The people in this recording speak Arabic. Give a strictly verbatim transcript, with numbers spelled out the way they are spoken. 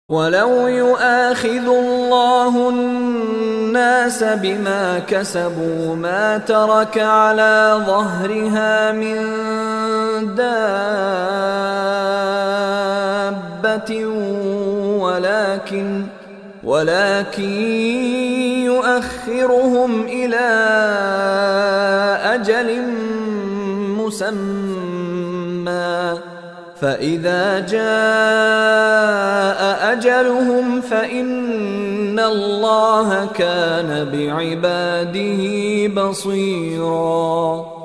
ولو يؤاخذ الله الناس بما كسبوا ما ترك على ظهرها من دابة ولكن ولكن يؤخرهم إلى أجل مسمى فإذا جاء أجلهم فإن الله كان بعباده بصيراً.